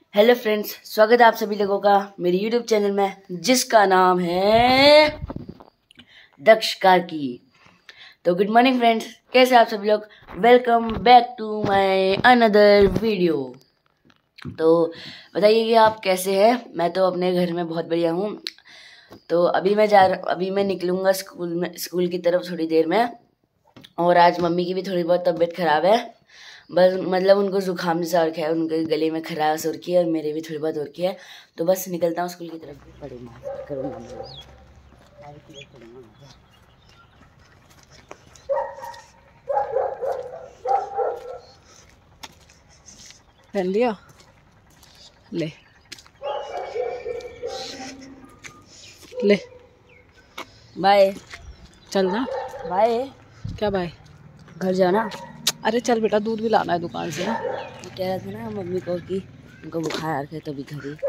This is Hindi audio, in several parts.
हेलो फ्रेंड्स, स्वागत है आप सभी लोगों का मेरे यूट्यूब चैनल में जिसका नाम है दक्ष कार्की। तो गुड मॉर्निंग फ्रेंड्स, कैसे आप सभी लोग। Welcome back to my another video. तो बताइए कि आप कैसे हैं। मैं तो अपने घर में बहुत बढ़िया हूँ। तो अभी मैं निकलूँगा स्कूल की तरफ थोड़ी देर में। और आज मम्मी की भी थोड़ी बहुत तबीयत ख़राब है। बस मतलब उनको जुकाम जैसा रखा है, उनके गले में खराश हो रखी है और मेरे भी थोड़ी बहुत हो रखी है। तो बस निकलता हूँ स्कूल की तरफ। भी पढ़ूंगा करूँगा पहन लिया ले ले बाय। चल ना। बाय। क्या बाय? घर जाओ ना। अरे चल बेटा, दूध भी लाना है दुकान से ना। मैं कह रहा था ना मम्मी को कि उनको बुखार है तभी घर ही।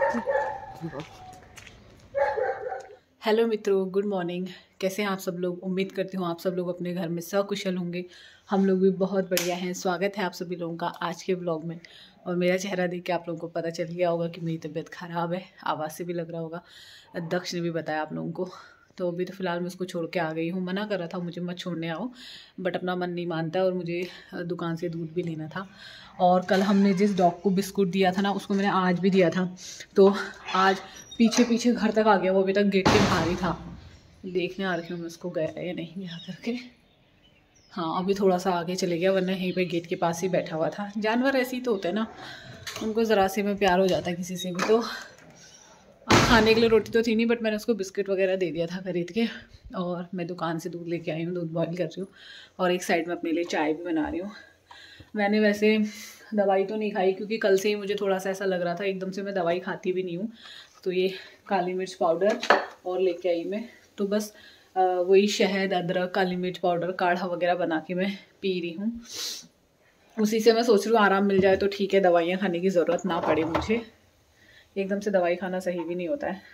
हेलो मित्रों, गुड मॉर्निंग। कैसे हैं आप सब लोग? उम्मीद करती हूँ आप सब लोग अपने घर में सकुशल होंगे। हम लोग भी बहुत बढ़िया हैं। स्वागत है आप सभी लोगों का आज के ब्लॉग में। और मेरा चेहरा देख के आप लोगों को पता चल गया होगा कि मेरी तबीयत ख़राब है। आवाज़ से भी लग रहा होगा। दक्ष ने भी बताया आप लोगों को। तो अभी तो फ़िलहाल मैं उसको छोड़ के आ गई हूँ। मना कर रहा था मुझे मत छोड़ने आओ, बट अपना मन नहीं मानता और मुझे दुकान से दूध भी लेना था। और कल हमने जिस डॉग को बिस्कुट दिया था ना, उसको मैंने आज भी दिया था। तो आज पीछे पीछे घर तक आ गया। वो अभी तक गेट के बाहर ही था। देखने आ रही हूँ मैं उसको गया या नहीं गया करके। हाँ, अभी थोड़ा सा आगे चले गया, वरना यहीं पे गेट के पास ही बैठा हुआ था। जानवर ऐसे ही तो होते हैं ना, उनको ज़रा से में प्यार हो जाता है किसी से भी। तो खाने के लिए रोटी तो थी नहीं, बट मैंने उसको बिस्किट वगैरह दे दिया था खरीद के। और मैं दुकान से दूध लेके आई हूँ, दूध बॉईल कर रही हूँ और एक साइड में अपने लिए चाय भी बना रही हूँ। मैंने वैसे दवाई तो नहीं खाई, क्योंकि कल से ही मुझे थोड़ा सा ऐसा लग रहा था। एकदम से मैं दवाई खाती भी नहीं हूँ। तो ये काली मिर्च पाउडर और लेके आई मैं। तो बस वही शहद, अदरक, काली मिर्च पाउडर, काढ़ा वगैरह बना के मैं पी रही हूँ। उसी से मैं सोच रही हूँ आराम मिल जाए तो ठीक है, दवाइयाँ खाने की ज़रूरत ना पड़े मुझे। एकदम से दवाई खाना सही भी नहीं होता है।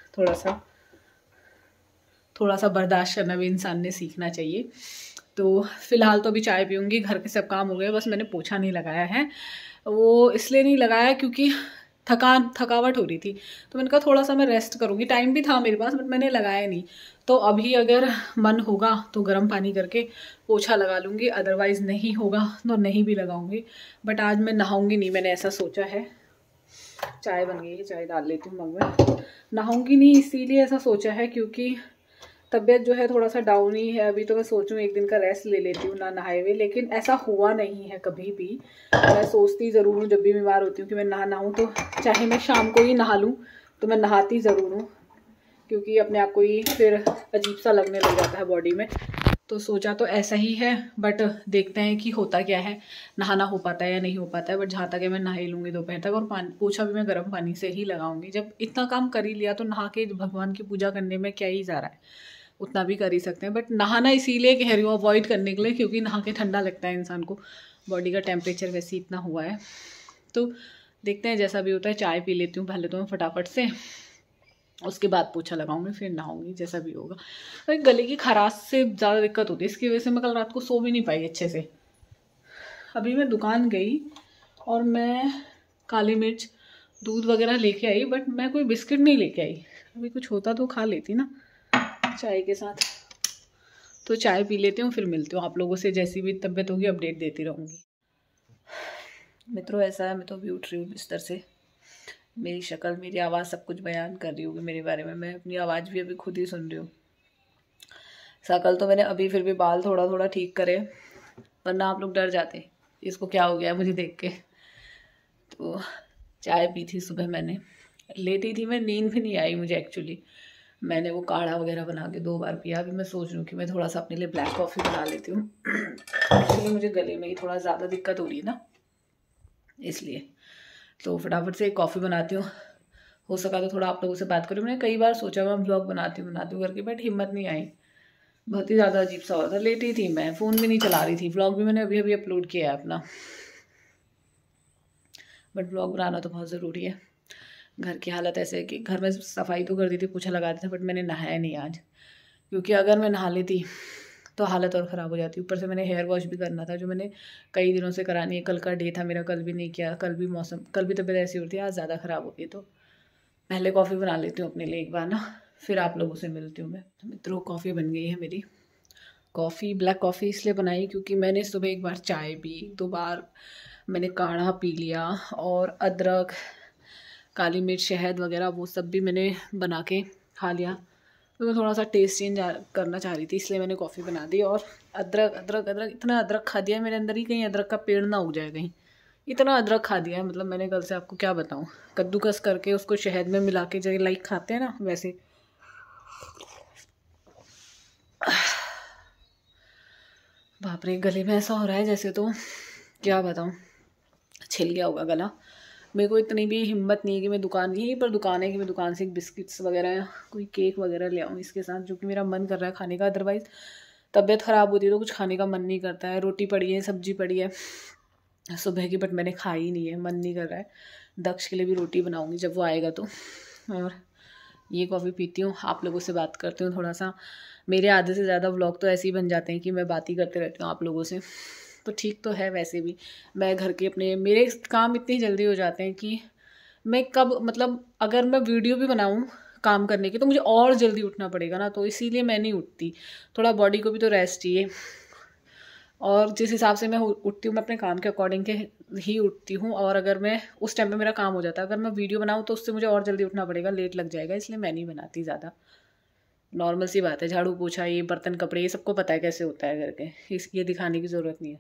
थोड़ा सा बर्दाश्त करना भी इंसान ने सीखना चाहिए। तो फ़िलहाल तो अभी चाय पीऊँगी। घर के सब काम हो गए, बस मैंने पोछा नहीं लगाया है। वो इसलिए नहीं लगाया क्योंकि थकावट हो रही थी। तो मैंने कहा थोड़ा सा मैं रेस्ट करूँगी। टाइम भी था मेरे पास, बट मैंने लगाया नहीं। तो अभी अगर मन होगा तो गर्म पानी करके पोछा लगा लूँगी, अदरवाइज़ नहीं होगा तो नहीं भी लगाऊँगी। बट आज मैं नहाऊँगी नहीं, मैंने ऐसा सोचा है। चाय बन गई है, चाय डाल लेती हूँ मग में। नहाऊँगी नहीं इसीलिए ऐसा सोचा है क्योंकि तबीयत जो है थोड़ा सा डाउन ही है अभी। तो मैं सोच रही हूँ एक दिन का रेस्ट ले लेती हूँ ना नहाए हुए, लेकिन ऐसा हुआ नहीं है कभी भी। मैं सोचती ज़रूर हूँ जब भी बीमार होती हूँ कि मैं नहाऊँ, तो चाहे मैं शाम को ही नहा लूँ तो मैं नहाती ज़रूर हूँ, क्योंकि अपने आप को ही फिर अजीब सा लगने लग जाता है बॉडी में। तो सोचा तो ऐसा ही है, बट देखते हैं कि होता क्या है, नहाना हो पाता है या नहीं हो पाता है। बट जहाँ तक है मैं नहा ही लूँगी दोपहर तक। और पोछा भी मैं गर्म पानी से ही लगाऊंगी। जब इतना काम कर ही लिया तो नहा के भगवान की पूजा करने में क्या ही जा रहा है, उतना भी कर ही सकते हैं। बट नहाना इसीलिए कह रही हूँ अवॉइड करने के लिए, क्योंकि नहा के ठंडा लगता है इंसान को। बॉडी का टेम्परेचर वैसे ही इतना हुआ है। तो देखते हैं जैसा भी होता है। चाय पी लेती हूँ पहले तो मैं फटाफट से, उसके बाद पोछा लगाऊंगी, फिर नहाऊंगी, जैसा भी होगा। तो गले की खराश से ज़्यादा दिक्कत होती है, इसकी वजह से मैं कल रात को सो भी नहीं पाई अच्छे से। अभी मैं दुकान गई और मैं काली मिर्च, दूध वगैरह लेके आई, बट मैं कोई बिस्किट नहीं लेके आई। अभी कुछ होता तो खा लेती ना चाय के साथ। तो चाय पी लेती हूँ, फिर मिलती हूँ आप लोगों से। जैसी भी तबीयत होगी अपडेट देती रहूँगी। मित्रों ऐसा है, मैं तो अभी उठ रही हूँ बिस्तर से। मेरी शक्ल, मेरी आवाज़ सब कुछ बयान कर रही होगी मेरे बारे में। मैं अपनी आवाज़ भी अभी खुद ही सुन रही हूँ। शक्ल तो मैंने अभी फिर भी बाल थोड़ा थोड़ा ठीक करे, वरना आप लोग डर जाते इसको क्या हो गया है मुझे देख के। तो चाय पी थी सुबह मैंने, लेटी थी मैं, नींद भी नहीं आई मुझे एक्चुअली। मैंने वो काढ़ा वगैरह बना के 2 बार पिया। अभी मैं सोच रही हूँ कि मैं थोड़ा सा अपने लिए ब्लैक कॉफ़ी बना लेती हूँ। एक्चुअली मुझे गले में ही थोड़ा ज़्यादा दिक्कत हो रही है ना, इसलिए। तो फटाफट से एक कॉफ़ी बनाती हूँ। हो सका तो थोड़ा आप लोगों से बात करूँ। मैंने कई बार सोचा मैं ब्लॉग बनाती हूँ करके, बट हिम्मत नहीं आई। बहुत ही ज़्यादा अजीब सा हुआ था। लेटी थी मैं, फ़ोन भी नहीं चला रही थी। व्लॉग भी मैंने अभी अभी अपलोड किया है अपना। बट व्लॉग बनाना तो बहुत ज़रूरी है। घर की हालत ऐसे है कि घर में सफाई तो कर दी थी, पोछा लगा दिया था, बट मैंने नहाया नहीं आज। क्योंकि अगर मैं नहा लेती तो हालत और ख़राब हो जाती है। ऊपर से मैंने हेयर वॉश भी करना था, जो मैंने कई दिनों से करानी है। कल का डे था मेरा, कल भी नहीं किया। कल भी तबीयत ऐसी होती है, आज ज़्यादा ख़राब होती है। तो पहले कॉफ़ी बना लेती हूँ अपने लिए एक बार ना, फिर आप लोगों से मिलती हूँ मैं। तो मित्रों, कॉफ़ी बन गई है मेरी। कॉफ़ी ब्लैक कॉफ़ी इसलिए बनाई क्योंकि मैंने सुबह एक बार चाय पी, 2 बार मैंने काढ़ा पी लिया, और अदरक, काली मिर्च, शहद वगैरह वो सब भी मैंने बना के खा लिया। तो मैं थोड़ा सा टेस्ट चेंज करना चाह रही थी, इसलिए मैंने कॉफ़ी बना दी। और अदरक अदरक अदरक, इतना अदरक खा दिया मेरे अंदर ही, कहीं अदरक का पेड़ ना उग जाए कहीं। इतना अदरक खा दिया है, मतलब मैंने कल से आपको क्या बताऊँ। कद्दूकस करके उसको शहद में मिला के, जैसे लाइक खाते हैं ना, वैसे। बाप रे, गले में ऐसा हो रहा है जैसे, तो क्या बताऊँ, छिल गया होगा गला। मेरे को इतनी भी हिम्मत नहीं है कि मैं दुकान, यहीं पर दुकान है, कि मैं दुकान से एक बिस्किट्स वगैरह या कोई केक वगैरह ले आऊँ इसके साथ, जो कि मेरा मन कर रहा है खाने का। अदरवाइज़ तबीयत ख़राब होती है तो कुछ खाने का मन नहीं करता है। रोटी पड़ी है, सब्जी पड़ी है सुबह की, बट मैंने खाई नहीं है, मन नहीं कर रहा है। दक्ष के लिए भी रोटी बनाऊँगी जब वो आएगा तो। और ये कॉफ़ी पीती हूँ, आप लोगों से बात करती हूँ थोड़ा सा। मेरे आधे से ज़्यादा व्लॉग तो ऐसे ही बन जाते हैं कि मैं बात ही करते रहती हूँ आप लोगों से, तो ठीक तो है। वैसे भी मैं घर के अपने, मेरे काम इतनी जल्दी हो जाते हैं कि मैं कब, मतलब अगर मैं वीडियो भी बनाऊँ काम करने की, तो मुझे और जल्दी उठना पड़ेगा ना, तो इसीलिए मैं नहीं उठती। थोड़ा बॉडी को भी तो रेस्ट चाहिए। और जिस हिसाब से मैं उठती हूँ, मैं अपने काम के अकॉर्डिंग के ही उठती हूँ। और अगर मैं उस टाइम पे मेरा काम हो जाता है, अगर मैं वीडियो बनाऊँ तो उससे मुझे और जल्दी उठना पड़ेगा, लेट लग जाएगा, इसलिए मैं नहीं बनाती ज़्यादा। नॉर्मल सी बात है, झाड़ू पोछा, ये बर्तन कपड़े, ये सबको पता है कैसे होता है करके, ये दिखाने की ज़रूरत नहीं है।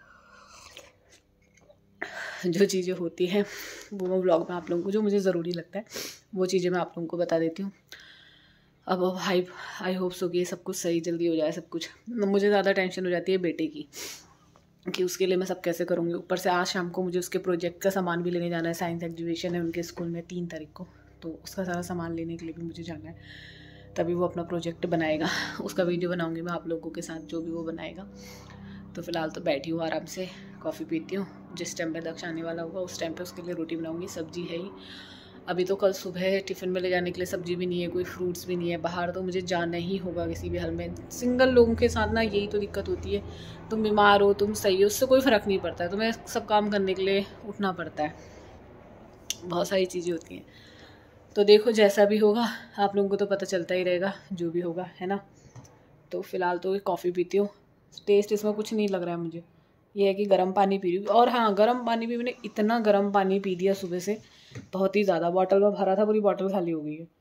जो चीज़ें होती हैं वो मैं व्लॉग में आप लोगों को, जो मुझे ज़रूरी लगता है वो चीज़ें मैं आप लोगों को बता देती हूँ। अब आई होप सो कि ये सब कुछ सही जल्दी हो जाए सब कुछ। मुझे ज़्यादा टेंशन हो जाती है बेटे की, कि उसके लिए मैं सब कैसे करूँगी। ऊपर से आज शाम को मुझे उसके प्रोजेक्ट का सामान भी लेने जाना है। साइंस एग्जीबिशन है उनके स्कूल में 3 तारीख को, तो उसका सारा सामान लेने के लिए भी मुझे जाना है, तभी वो अपना प्रोजेक्ट बनाएगा। उसका वीडियो बनाऊँगी मैं आप लोगों के साथ, जो भी वो बनाएगा। तो फ़िलहाल तो बैठी हूँ आराम से, कॉफ़ी पीती हूँ। जिस टाइम पे दक्ष आने वाला होगा उस टाइम पे उसके लिए रोटी बनाऊँगी। सब्जी है ही, अभी तो कल सुबह टिफ़िन में ले जाने के लिए सब्जी भी नहीं है, कोई फ्रूट्स भी नहीं है। बाहर तो मुझे जाना ही होगा किसी भी हाल में। सिंगल लोगों के साथ ना यही तो दिक्कत होती है, तुम बीमार हो, तुम सही हो, उससे कोई फ़र्क नहीं पड़ता है, तुम्हें सब काम करने के लिए उठना पड़ता है। बहुत सारी चीज़ें होती हैं। तो देखो जैसा भी होगा आप लोगों को तो पता चलता ही रहेगा, जो भी होगा, है ना। तो फ़िलहाल तो कॉफ़ी पीती हूँ। टेस्ट इसमें कुछ नहीं लग रहा है मुझे, ये है कि गर्म पानी पी रही हूँ। और हाँ, गर्म पानी भी मैंने इतना गर्म पानी पी दिया सुबह से, बहुत ही ज़्यादा। बॉटल में भरा था, पूरी बॉटल खाली हो गई है।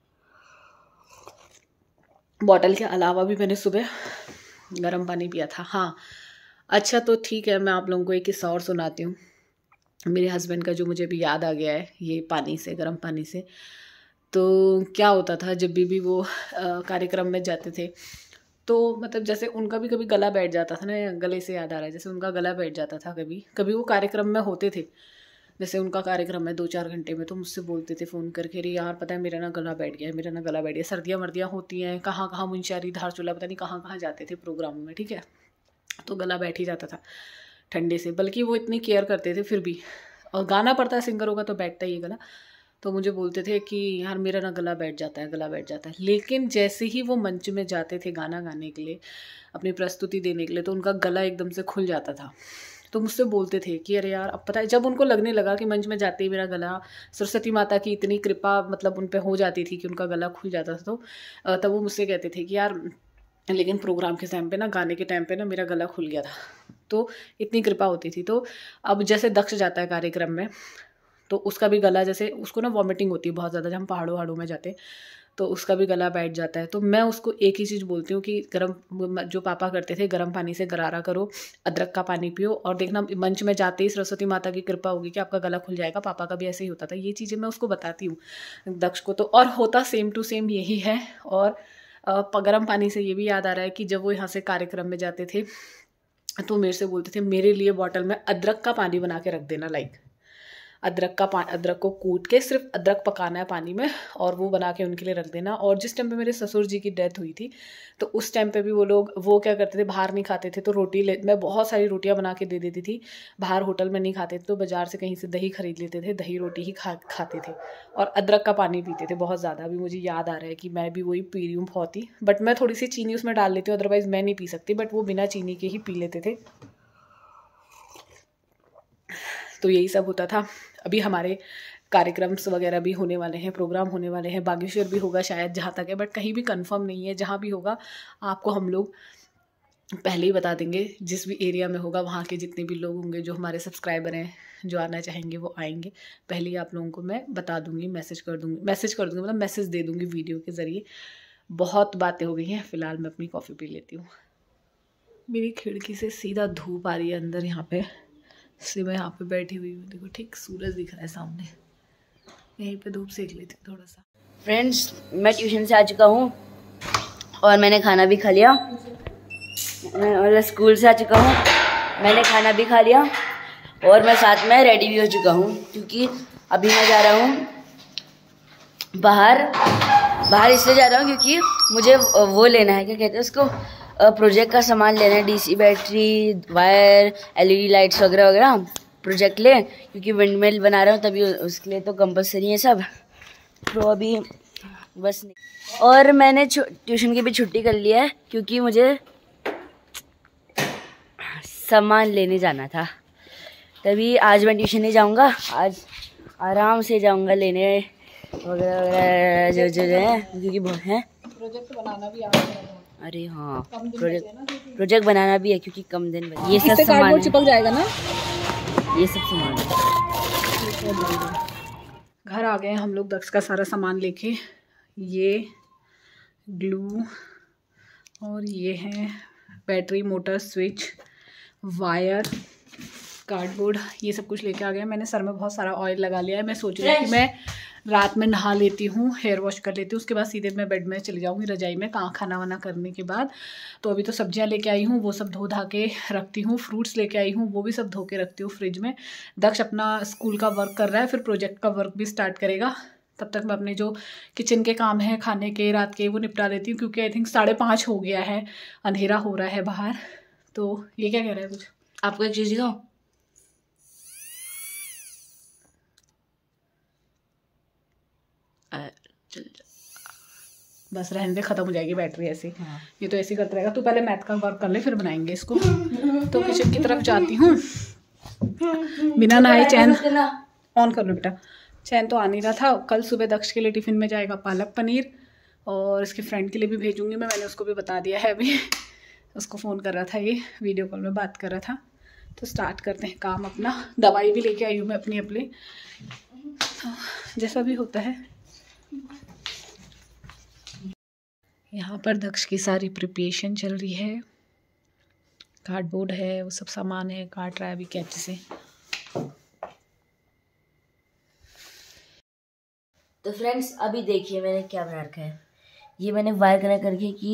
बॉटल के अलावा भी मैंने सुबह गर्म पानी पिया था। हाँ अच्छा, तो ठीक है, मैं आप लोगों को एक किस्सा और सुनाती हूँ मेरे हस्बैंड का, जो मुझे अभी याद आ गया है ये पानी से, गर्म पानी से। तो क्या होता था, जब भी वो कार्यक्रम में जाते थे, तो मतलब जैसे उनका भी कभी गला बैठ जाता था ना, गले से याद आ रहा है, जैसे उनका गला बैठ जाता था कभी कभी, वो कार्यक्रम में होते थे, जैसे उनका कार्यक्रम है 2-4 घंटे में, तो मुझसे बोलते थे फ़ोन करके, अरे यार पता है मेरा ना गला बैठ गया है, मेरा ना गला बैठ गया। सर्दियाँ मर्दियाँ होती हैं, कहाँ कहाँ मुंशियारी, धारचूला, पता नहीं कहाँ कहाँ जाते थे प्रोग्रामों में, ठीक है, तो गला बैठ ही जाता था ठंडे से। बल्कि वो इतनी केयर करते थे फिर भी, और गाना पड़ता है सिंगरों का तो बैठता ही है गला। तो मुझे बोलते थे कि यार मेरा ना गला बैठ जाता है, गला बैठ जाता है। लेकिन जैसे ही वो मंच में जाते थे गाना गाने के लिए, अपनी प्रस्तुति देने के लिए, तो उनका गला एकदम से खुल जाता था। तो मुझसे बोलते थे कि अरे यार, अब पता है, जब उनको लगने लगा कि मंच में जाते ही मेरा गला, सरस्वती माता की इतनी कृपा मतलब उन पर हो जाती थी कि उनका गला खुल जाता था, तो तब वो मुझसे कहते थे कि यार लेकिन प्रोग्राम के टाइम पे ना, गाने के टाइम पे ना मेरा गला खुल गया था, तो इतनी कृपा होती थी। तो अब जैसे दक्ष जाता है कार्यक्रम में, तो उसका भी गला, जैसे उसको ना वॉमिटिंग होती है बहुत ज़्यादा, जब हम पहाड़ों में जाते हैं, तो उसका भी गला बैठ जाता है। तो मैं उसको एक ही चीज़ बोलती हूँ कि गर्म, जो पापा करते थे, गर्म पानी से गरारा करो, अदरक का पानी पियो, और देखना मंच में जाते ही सरस्वती माता की कृपा होगी कि आपका गला खुल जाएगा। पापा का भी ऐसे ही होता था। ये चीज़ें मैं उसको बताती हूँ दक्ष को, तो और होता सेम टू सेम यही है। और गर्म पानी से ये भी याद आ रहा है कि जब वो यहाँ से कार्यक्रम में जाते थे, तो मेरे से बोलते थे मेरे लिए बॉटल में अदरक का पानी बना के रख देना, लाइक अदरक को कूट के सिर्फ अदरक पकाना है पानी में, और वो बना के उनके लिए रख देना। और जिस टाइम पे मेरे ससुर जी की डेथ हुई थी तो उस टाइम पे भी वो क्या करते थे, बाहर नहीं खाते थे, तो मैं बहुत सारी रोटियां बना के दे देती थी। बाहर होटल में नहीं खाते थे तो बाजार से कहीं से दही खरीद लेते थे, दही रोटी ही खाते थे, और अदरक का पानी पीते थे बहुत ज़्यादा। अभी मुझे याद आ रहा है कि मैं भी वही पी रही हूँ बहुत ही, बट मैं थोड़ी सी चीनी उसमें डाल लेती हूँ, अदरवाइज़ मैं नहीं पी सकती, बट वो बिना चीनी के ही पी लेते थे। तो यही सब होता था। अभी हमारे कार्यक्रम्स वगैरह भी होने वाले हैं, प्रोग्राम होने वाले हैं, बागेश्वर भी होगा शायद, जहाँ तक है, बट कहीं भी कंफर्म नहीं है। जहाँ भी होगा आपको हम लोग पहले ही बता देंगे। जिस भी एरिया में होगा वहाँ के जितने भी लोग होंगे जो हमारे सब्सक्राइबर हैं, जो आना चाहेंगे वो आएंगे। पहले ही आप लोगों को मैं बता दूँगी, मैसेज कर दूँगी मतलब मैसेज दे दूँगी वीडियो के ज़रिए। बहुत बातें हो गई हैं, फ़िलहाल मैं अपनी कॉफ़ी पी लेती हूँ। मेरी खिड़की से सीधा धूप आ रही है अंदर, यहाँ पे से मैं यहाँ पे बैठी हुई हूँ, देखो ठीक सूरज दिख रहा है सामने, यहीं पे धूप सेक लेती हूँ थोड़ा सा। फ्रेंड्स, मैं ट्यूशन से आ चुका हूँ और मैंने खाना भी खा लिया, और स्कूल से आ चुका हूँ, मैंने खाना भी खा लिया, और मैं साथ में रेडी भी हो चुका हूँ, क्योंकि अभी मैं जा रहा हूँ बाहर इसलिए जा रहा हूँ क्योंकि मुझे वो लेना है, क्या कहते हैं उसको, प्रोजेक्ट का सामान लेना है, DC battery, wire, LED lights वगैरह वगैरह प्रोजेक्ट ले, क्योंकि विंडमिल बना रहा हूँ, तभी उसके लिए तो कंपलसरी है सब। तो अभी बस नहीं, और मैंने ट्यूशन की भी छुट्टी कर लिया है क्योंकि मुझे सामान लेने जाना था, तभी आज मैं ट्यूशन नहीं जाऊँगा, आज आराम से जाऊँगा लेने वगैरह वगैरह जो है, क्योंकि बहुत है। प्रोजेक्ट बनाना भी आता है। अरे हाँ, प्रोजेक्ट बनाना भी है क्योंकि कम दिन में ये सब सामान चिपक जाएगा ना, ये सब सामान। घर आ गए हम लोग दक्ष का सारा सामान लेके, ये ग्लू और ये है battery, motor, switch, wire, cardboard, ये सब कुछ लेके आ गए। मैंने सर में बहुत सारा ऑयल लगा लिया है। मैं सोच रही हूँ कि मैं रात में नहा लेती हूँ, हेयर वॉश कर लेती हूँ, उसके बाद सीधे मैं बेड में चली जाऊँगी रजाई में, खाना वाना करने के बाद। तो अभी तो सब्जियाँ लेके आई हूँ, वो सब धो धा के रखती हूँ, फ्रूट्स लेके आई हूँ, वो भी सब धो के रखती हूँ फ्रिज में। दक्ष अपना स्कूल का वर्क कर रहा है, फिर प्रोजेक्ट का वर्क भी स्टार्ट करेगा। तब तक मैं अपने जो किचन के काम हैं, खाने के, रात के, वो निपटा लेती हूँ, क्योंकि आई थिंक 5:30 हो गया है, अंधेरा हो रहा है बाहर। तो ये क्या कह रहा है, कुछ आपको एक चीज़ दिखाओ, बस रहने दे, खत्म हो जाएगी बैटरी ऐसे। हाँ। ये तो ऐसे करता रहेगा। तू पहले मैथ का वर्क कर ले, फिर बनाएंगे इसको। तो किचन की तरफ जाती हूँ, बिना नहाए चैन ऑन कर लो बेटा, चैन तो आ नहीं रहा था। कल सुबह दक्ष के लिए टिफ़िन में जाएगा पालक पनीर, और इसके फ्रेंड के लिए भी भेजूंगी मैंने उसको भी बता दिया है। अभी उसको फ़ोन कर रहा था, ये वीडियो कॉल में बात कर रहा था। तो स्टार्ट करते हैं काम अपना। दवाई भी लेके आई हूँ मैं अपनी, तो जैसा भी होता है। यहाँ पर दक्ष की सारी प्रिपरेशन चल रही है, कार्डबोर्ड है, वो सब सामान है, काट रहा है अभी कैंची से। तो फ्रेंड्स, अभी देखिए मैंने क्या बना रखा है। ये मैंने वायर कनेक्ट करके की,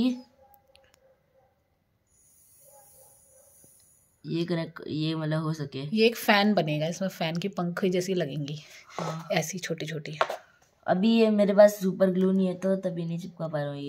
ये मतलब हो सके, ये एक फैन बनेगा, इसमें फैन की पंखे जैसी लगेंगी। हाँ। ऐसी छोटी छोटी। अभी ये मेरे पास सुपर ग्लू नहीं है तो तभी नहीं चिपका पा रहा हूँ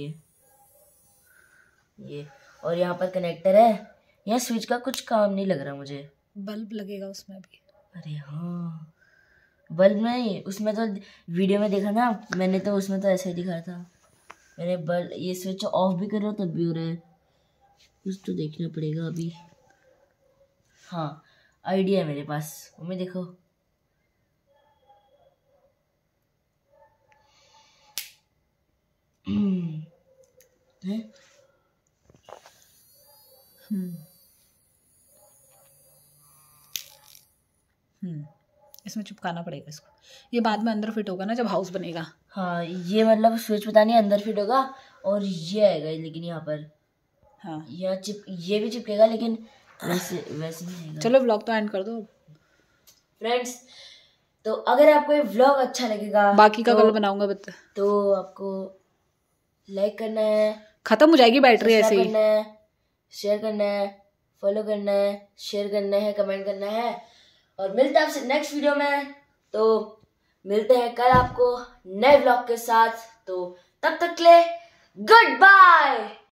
ये। और यहाँ पर कनेक्टर है, यहाँ स्विच का कुछ काम नहीं लग रहा मुझे। बल्ब लगेगा उसमें भी। अरे हाँ, बल्ब में, उसमें तो वीडियो में देखा ना मैंने, तो उसमें तो ऐसे ही दिखा था। मैंने बल्ब, ये स्विच ऑफ भी कर रहा हूँ तब भी हो रहा है, कुछ तो देखना पड़ेगा अभी। हाँ, आइडिया है मेरे पास, मैं देखो, है? इसमें चिपकाना पड़ेगा इसको। ये बाद में अंदर फिट होगा ना जब हाउस बनेगा। हाँ, ये मतलब स्विच पता नहीं अंदर फिट होगा, और ये आएगा लेकिन यहाँ पर, हाँ यहाँ ये भी चिपकेगा, लेकिन वैसे नहीं आएगा। चलो व्लॉग तो एंड कर दो फ्रेंड्स। तो अगर आपको ये व्लॉग अच्छा लगेगा, बाकी का कल बनाऊंगा बता, तो आपको लाइक करना है, खत्म हो जाएगी बैटरी ऐसे ही, शेयर करना है, फॉलो करना है, शेयर करना है, कमेंट करना है, और मिलता है आपसे नेक्स्ट वीडियो में। तो मिलते हैं कल आपको नए व्लॉग के साथ, तो तब तक के लिए गुड बाय।